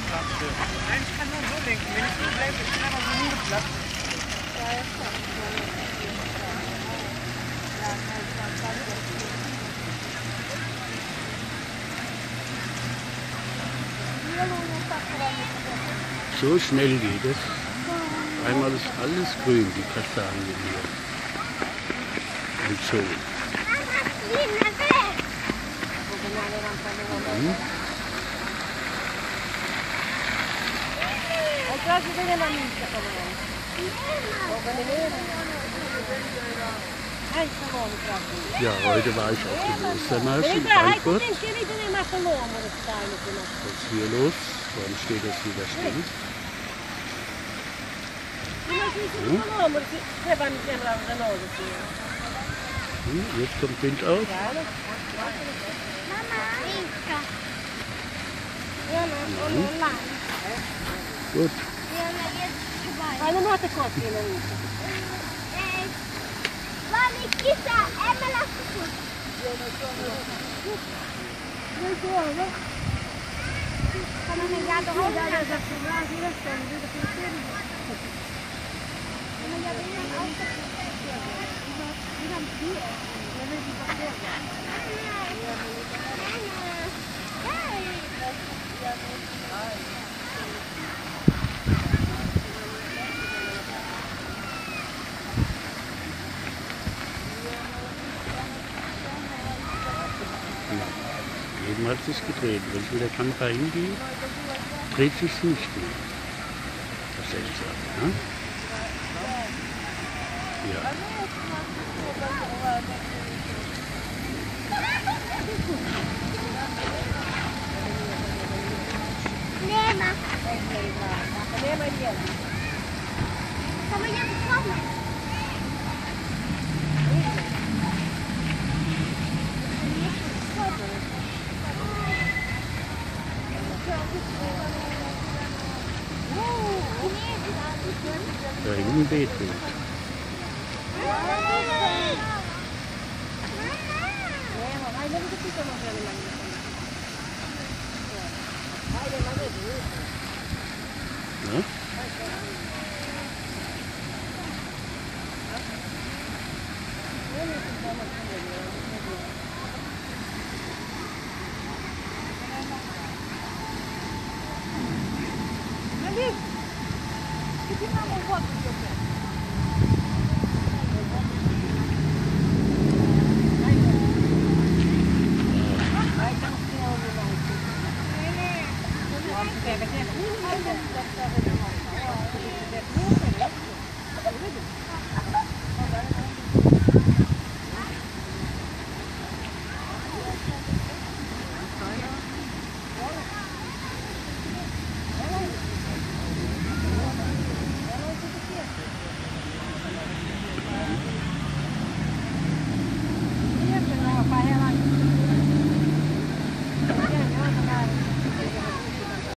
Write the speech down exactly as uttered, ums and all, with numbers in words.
Nein, ich kann nur so denken. Wenn ich so bleibe, ich bin aber so hingeplatzt. So schnell geht es. Einmal ist alles grün, die Kastanien hier. Und so. Mhm. Ja, heute war ich auf dem Ostermarsch in Frankfurt. Was ist hier los? Warum steht das wieder still? Hm, jetzt kommt Wind auf. Mhm. Gut. Eben hat es sich gedreht. Wenn ich mit der Kamera hingehe, dreht sich es nicht mehr. Das ist seltsam, ne? Ja. Nema. Nema hier. Kann man jetzt kommen? Da hinten Beethoven. Ja? Thank you.